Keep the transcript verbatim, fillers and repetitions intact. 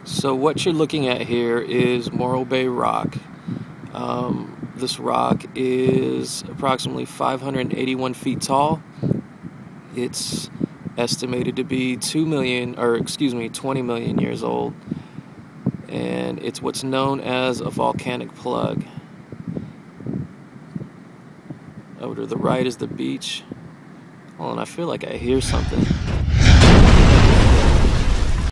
So what you're looking at here is Morro Bay Rock. Um, this rock is approximately five hundred eighty-one feet tall. It's estimated to be two million, or excuse me, twenty million years old. And it's what's known as a volcanic plug. Over to the right is the beach. Hold on, I feel like I hear something.